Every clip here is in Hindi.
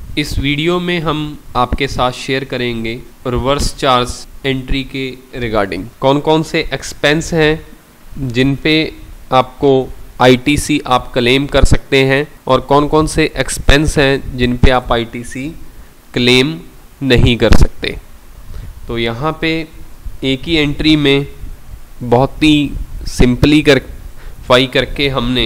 इस वीडियो में हम आपके साथ शेयर करेंगे रिवर्स चार्ज एंट्री के रिगार्डिंग कौन कौन से एक्सपेंस हैं जिन पे आपको आईटीसी आप क्लेम कर सकते हैं और कौन कौन से एक्सपेंस हैं जिन पे आप आईटीसी क्लेम नहीं कर सकते। तो यहाँ पे एक ही एंट्री में बहुत ही सिंपली करवाई करके हमने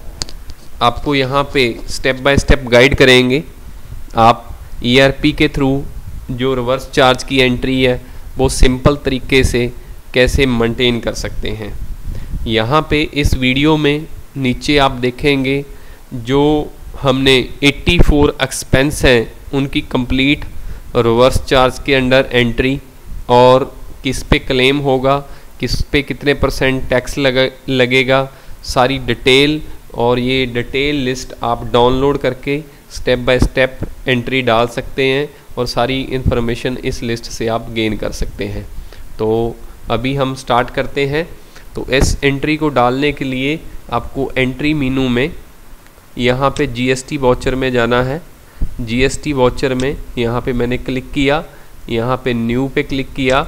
आपको यहाँ पे स्टेप बाय स्टेप गाइड करेंगे। आप ईआरपी के थ्रू जो रिवर्स चार्ज की एंट्री है वो सिंपल तरीके से कैसे मेंटेन कर सकते हैं। यहाँ पे इस वीडियो में नीचे आप देखेंगे जो हमने 84 एक्सपेंस हैं उनकी कंप्लीट रिवर्स चार्ज के अंडर एंट्री और किस पे क्लेम होगा, किस पे कितने % टैक्स लगेगा, सारी डिटेल और ये डिटेल लिस्ट आप डाउनलोड करके स्टेप बाय स्टेप एंट्री डाल सकते हैं और सारी इन्फॉर्मेशन इस लिस्ट से आप गेन कर सकते हैं। तो अभी हम स्टार्ट करते हैं। तो इस एंट्री को डालने के लिए आपको एंट्री मेनू में यहाँ पे जीएसटी वाउचर में जाना है। जीएसटी वाउचर में यहाँ पे मैंने क्लिक किया, यहाँ पे न्यू पे क्लिक किया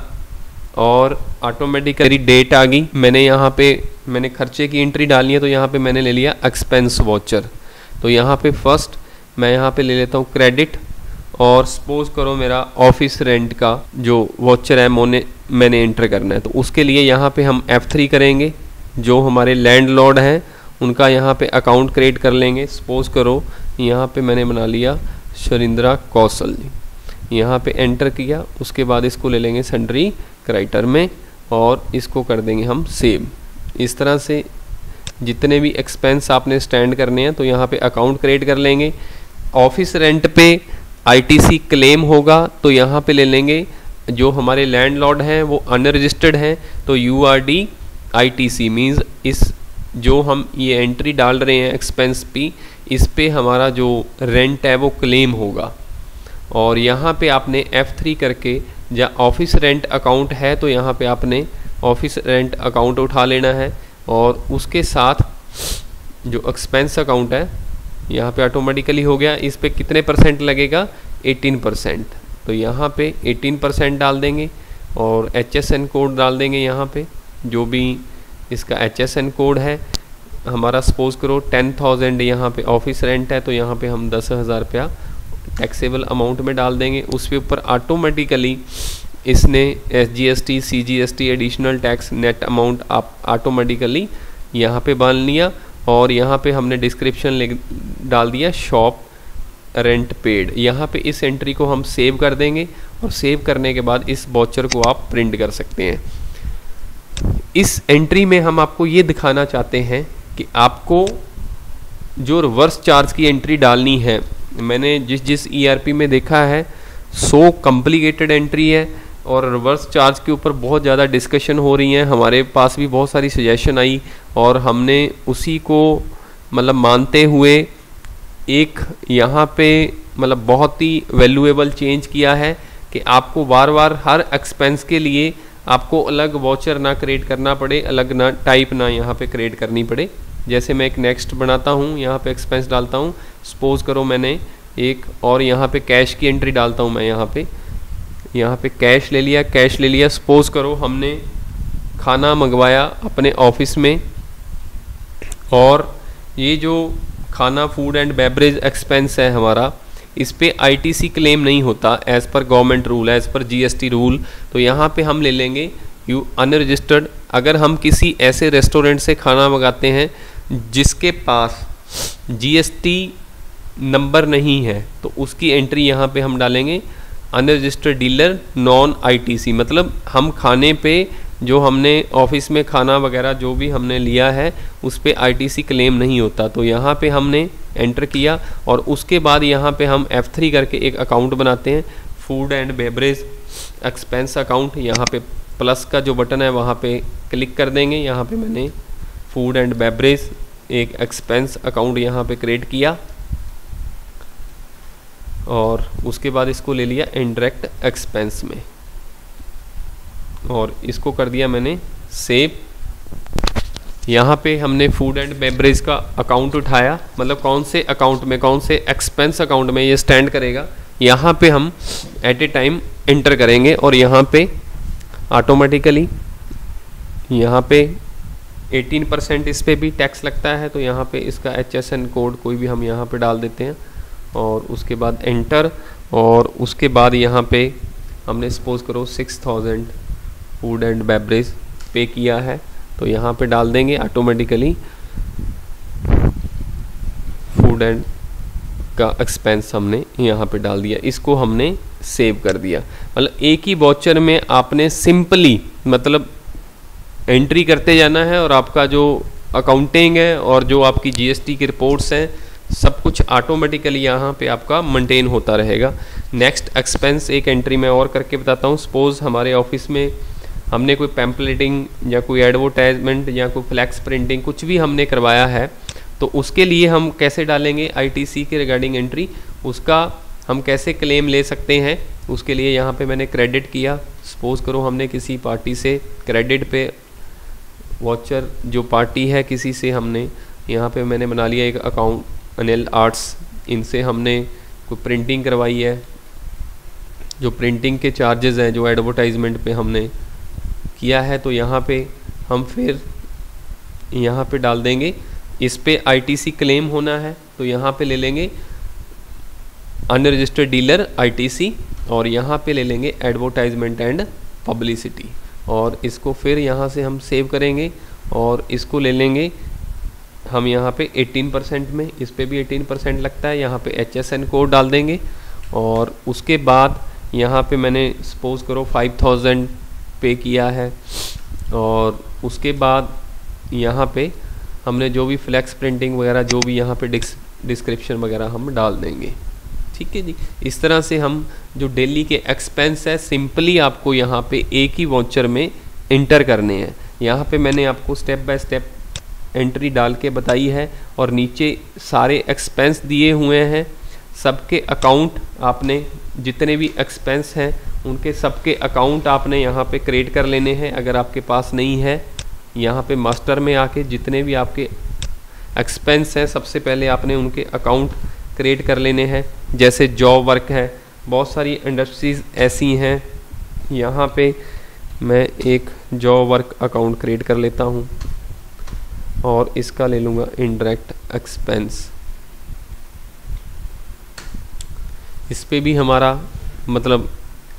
और ऑटोमेटिकली डेट आ गई। मैंने यहाँ पे मैंने खर्चे की एंट्री डालनी है तो यहाँ पे मैंने ले लिया एक्सपेंस वाउचर। तो यहाँ पे फर्स्ट मैं यहाँ पे ले लेता हूँ क्रेडिट और सपोज करो मेरा ऑफिस रेंट का जो वाउचर है मैंने एंटर करना है। तो उसके लिए यहाँ पे हम F3 करेंगे। जो हमारे लैंडलॉर्ड हैं उनका यहाँ पे अकाउंट क्रिएट कर लेंगे। सपोज करो यहाँ पे मैंने बना लिया शरिंद्रा कौशल, यहाँ पे एंटर किया। उसके बाद इसको ले लेंगे सन्ड्री क्राइटर में और इसको कर देंगे हम सेव। इस तरह से जितने भी एक्सपेंस आपने स्टैंड करने हैं तो यहाँ पे अकाउंट क्रिएट कर लेंगे। ऑफिस रेंट पे आईटीसी क्लेम होगा तो यहाँ पे ले लेंगे जो हमारे लैंडलॉर्ड हैं वो अनरजिस्टर्ड हैं तो यूआरडी आईटीसी मींस इस जो हम ये एंट्री डाल रहे हैं एक्सपेंस पे इस पे हमारा जो रेंट है वो क्लेम होगा। और यहाँ पे आपने F3 करके या ऑफिस रेंट अकाउंट है तो यहाँ पे आपने ऑफिस रेंट अकाउंट उठा लेना है और उसके साथ जो एक्सपेंस अकाउंट है यहाँ पे ऑटोमेटिकली हो गया। इस पे कितने % लगेगा 18%। तो यहाँ पे 18% डाल देंगे और HSN कोड डाल देंगे। यहाँ पे जो भी इसका HSN कोड है हमारा सपोज करो 10,000 यहाँ पे ऑफिस रेंट है तो यहाँ पे हम 10,000 रुपया टैक्सेबल अमाउंट में डाल देंगे। उसके ऊपर ऑटोमेटिकली इसने SGST CGST additional tax net amount आप ऑटोमेटिकली यहाँ पे बांध लिया और यहाँ पे हमने डिस्क्रिप्शन डाल दिया शॉप रेंट पेड। यहाँ पे इस एंट्री को हम सेव कर देंगे और सेव करने के बाद इस वाउचर को आप प्रिंट कर सकते हैं। इस एंट्री में हम आपको ये दिखाना चाहते हैं कि आपको जो रिवर्स चार्ज की एंट्री डालनी है, मैंने जिस ईआरपी में देखा है सो कॉम्प्लिकेटेड एंट्री है और रिवर्स चार्ज के ऊपर बहुत ज़्यादा डिस्कशन हो रही है। हमारे पास भी बहुत सारी सजेशन आई और हमने उसी को मतलब मानते हुए एक यहाँ पे मतलब बहुत ही वैल्यूएबल चेंज किया है कि आपको बार बार हर एक्सपेंस के लिए आपको अलग वाउचर ना क्रिएट करना पड़े, अलग ना टाइप ना यहाँ पे क्रिएट करनी पड़े। जैसे मैं एक नेक्स्ट बनाता हूँ, यहाँ पे एक्सपेंस डालता हूँ। सपोज करो मैंने एक और यहाँ पे कैश की एंट्री डालता हूँ। मैं यहाँ पे कैश ले लिया। सपोज करो हमने खाना मंगवाया अपने ऑफिस में और ये जो खाना फूड एंड बेवरेज एक्सपेंस है हमारा इस पे आईटीसी क्लेम नहीं होता as per government rule, as per GST rule. तो यहाँ पे हम ले लेंगे यू अनरजिस्टर्ड। अगर हम किसी ऐसे रेस्टोरेंट से खाना मंगाते हैं जिसके पास जीएसटी नंबर नहीं है तो उसकी एंट्री यहाँ पे हम डालेंगे अनरजिस्टर्ड डीलर नॉन आईटीसी। मतलब हम खाने पे जो हमने ऑफिस में खाना वगैरह जो भी हमने लिया है उस पे आईटीसी क्लेम नहीं होता। तो यहाँ पे हमने एंटर किया और उसके बाद यहाँ पे हम F3 करके एक अकाउंट बनाते हैं food and beverage expense account. यहाँ पे प्लस का जो बटन है वहाँ पे क्लिक कर देंगे। यहाँ पे मैंने फूड एंड बेवरेज एक एक्सपेंस अकाउंट यहाँ पे क्रिएट किया और उसके बाद इसको ले लिया इनडायरेक्ट एक्सपेंस में और इसको कर दिया मैंने सेव। यहाँ पे हमने फूड एंड बेवरेज का अकाउंट उठाया, मतलब कौन से अकाउंट में, कौन से एक्सपेंस अकाउंट में ये स्टैंड करेगा, यहाँ पे हम एट ए टाइम एंटर करेंगे और यहाँ पे ऑटोमेटिकली यहाँ पे 18% इस पे भी टैक्स लगता है, तो यहाँ पे इसका HSN कोड कोई भी हम यहाँ पे डाल देते हैं और उसके बाद एंटर, और उसके बाद यहाँ पे हमने सपोज करो 6000 फूड एंड बेवरेज पे किया है, तो यहाँ पे डाल देंगे ऑटोमेटिकली फूड एंड का एक्सपेंस हमने यहाँ पे डाल दिया, इसको हमने सेव कर दिया। मतलब एक ही वाउचर में आपने सिंपली मतलब एंट्री करते जाना है और आपका जो अकाउंटिंग है और जो आपकी GST की रिपोर्ट्स हैं सब कुछ ऑटोमेटिकली यहाँ पे आपका मेंटेन होता रहेगा। नेक्स्ट एक्सपेंस एक एंट्री में और करके बताता हूँ। सपोज़ हमारे ऑफिस में हमने कोई पैम्पलेटिंग या कोई एडवर्टाइजमेंट या कोई फ्लैक्स प्रिंटिंग कुछ भी हमने करवाया है, तो उसके लिए हम कैसे डालेंगे ITC के रिगार्डिंग एंट्री, उसका हम कैसे क्लेम ले सकते हैं, उसके लिए यहाँ पे मैंने क्रेडिट किया। सपोज़ करो हमने किसी पार्टी से क्रेडिट पे वाउचर, जो पार्टी है किसी से हमने यहाँ पे मैंने बना लिया एक अकाउंट अनिल आर्ट्स, इनसे हमने कोई प्रिंटिंग करवाई है, जो प्रिंटिंग के चार्जेस हैं जो एडवर्टाइजमेंट पे हमने किया है, तो यहाँ पे हम फिर यहाँ पे डाल देंगे, इस पे ITC क्लेम होना है तो यहाँ पे ले लेंगे अनरजिस्टर्ड डीलर ITC और यहाँ पे ले लेंगे एडवर्टाइजमेंट एंड पब्लिसिटी, और इसको फिर यहाँ से हम सेव करेंगे और इसको ले लेंगे हम यहाँ पे 18% में, इस पे भी 18% लगता है, यहाँ पे HSN कोड डाल देंगे और उसके बाद यहाँ पे मैंने सपोज़ करो 5000 पे किया है और उसके बाद यहाँ पे हमने जो भी फ्लैक्स प्रिंटिंग वगैरह जो भी यहाँ पे डिस्क्रिप्शन वगैरह हम डाल देंगे। ठीक है जी, इस तरह से हम जो डेली के एक्सपेंस है सिंपली आपको यहाँ पे एक ही वाउचर में इंटर करने हैं। यहाँ पे मैंने आपको स्टेप बाय स्टेप एंट्री डाल के बताई है और नीचे सारे एक्सपेंस दिए हुए हैं, सबके अकाउंट आपने जितने भी एक्सपेंस हैं उनके सबके अकाउंट आपने यहाँ पे क्रिएट कर लेने हैं। अगर आपके पास नहीं है, यहाँ पे मास्टर में आके जितने भी आपके एक्सपेंस हैं सबसे पहले आपने उनके अकाउंट क्रिएट कर लेने हैं। जैसे जॉब वर्क है, बहुत सारी इंडस्ट्रीज़ ऐसी हैं, यहाँ पे मैं एक जॉब वर्क अकाउंट क्रिएट कर लेता हूँ और इसका ले लूँगा इनडायरेक्ट एक्सपेंस। इस पे भी हमारा मतलब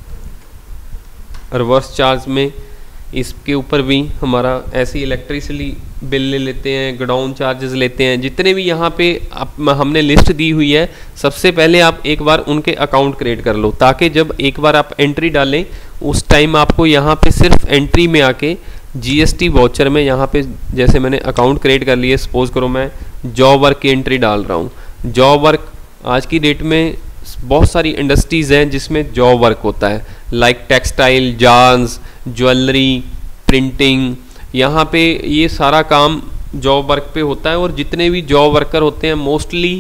रिवर्स चार्ज में इसके ऊपर भी हमारा ऐसी इलेक्ट्रिसिटी बिल ले लेते हैं, गोडाउन चार्जेस लेते हैं, जितने भी यहाँ पे हमने लिस्ट दी हुई है सबसे पहले आप एक बार उनके अकाउंट क्रिएट कर लो, ताकि जब एक बार आप एंट्री डालें उस टाइम आपको यहाँ पे सिर्फ एंट्री में आके GST वाउचर में यहाँ पे जैसे मैंने अकाउंट क्रिएट कर लिए, सपोज करो मैं जॉब वर्क की एंट्री डाल रहा हूँ। जॉब वर्क आज की डेट में बहुत सारी इंडस्ट्रीज़ हैं जिसमें जॉब वर्क होता है, like textile, yarns, jewellery, printing, यहाँ पे ये सारा काम जॉब वर्क पे होता है। और जितने भी जॉब वर्कर होते हैं मोस्टली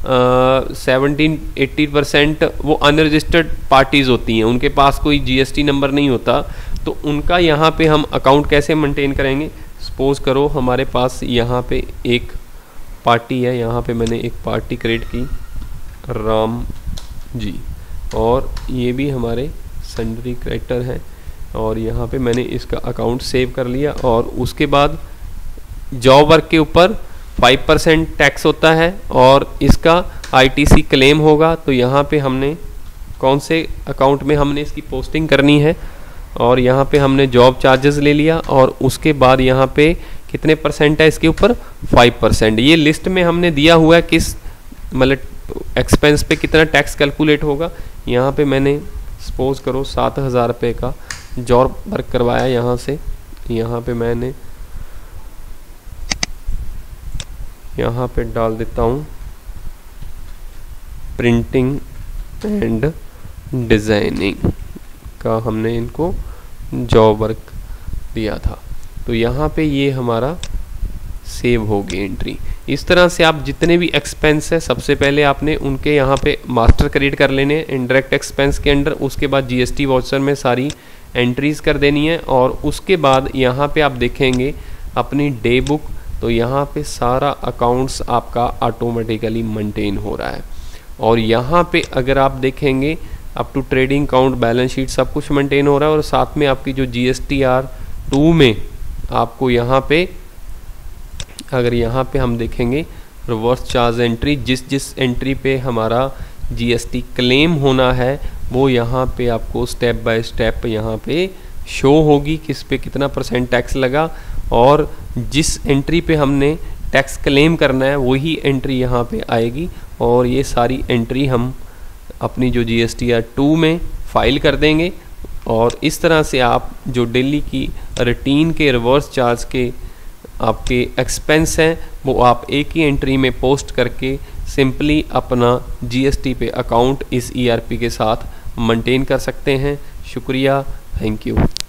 17-80% वो अनरजिस्टर्ड पार्टीज़ होती हैं, उनके पास कोई GST नंबर नहीं होता, तो उनका यहाँ पे हम अकाउंट कैसे मेंटेन करेंगे। सपोज़ करो हमारे पास यहाँ पे एक पार्टी है, यहाँ पे मैंने एक पार्टी क्रिएट की राम जी, और ये भी हमारे सन्ड्री क्रेडिटर हैं, और यहाँ पे मैंने इसका अकाउंट सेव कर लिया। और उसके बाद जॉब वर्क के ऊपर 5% टैक्स होता है और इसका ITC क्लेम होगा, तो यहाँ पे हमने कौन से अकाउंट में हमने इसकी पोस्टिंग करनी है, और यहाँ पे हमने जॉब चार्जेस ले लिया और उसके बाद यहाँ पे कितने परसेंट है इसके ऊपर 5%। ये लिस्ट में हमने दिया हुआ है किस मतलब एक्सपेंस पे कितना टैक्स कैलकुलेट होगा। यहाँ पे मैंने सपोज करो 7000 रुपये का जॉब वर्क करवाया, यहाँ से यहाँ पे मैंने यहाँ पे डाल देता हूँ प्रिंटिंग एंड डिज़ाइनिंग का हमने इनको जॉब वर्क दिया था, तो यहाँ पे ये हमारा सेव होगी एंट्री। इस तरह से आप जितने भी एक्सपेंस है सबसे पहले आपने उनके यहाँ पे मास्टर क्रिएट कर लेने इनडायरेक्ट एक्सपेंस के अंडर, उसके बाद GST वाउचर में सारी एंट्रीज़ कर देनी है, और उसके बाद यहाँ पे आप देखेंगे अपनी डे बुक तो यहाँ पे सारा अकाउंट्स आपका ऑटोमेटिकली मेंटेन हो रहा है। और यहाँ पे अगर आप देखेंगे up to trading account, balance sheet सब कुछ मेंटेन हो रहा है। और साथ में आपकी जो GSTR 2 में आपको यहाँ पे, अगर यहाँ पे हम देखेंगे रिवर्स चार्ज एंट्री, जिस एंट्री पे हमारा GST क्लेम होना है वो यहाँ पे आपको स्टेप बाय स्टेप यहाँ पे शो होगी, किस पे कितना % टैक्स लगा, और जिस एंट्री पे हमने टैक्स क्लेम करना है वही एंट्री यहाँ पे आएगी। और ये सारी एंट्री हम अपनी जो GSTR 2 में फाइल कर देंगे। और इस तरह से आप जो डेली की रूटीन के रिवर्स चार्ज के आपके एक्सपेंस हैं वो आप एक ही एंट्री में पोस्ट करके सिंपली अपना GST पे अकाउंट इस ERP के साथ मेंटेन कर सकते हैं। शुक्रिया, थैंक यू।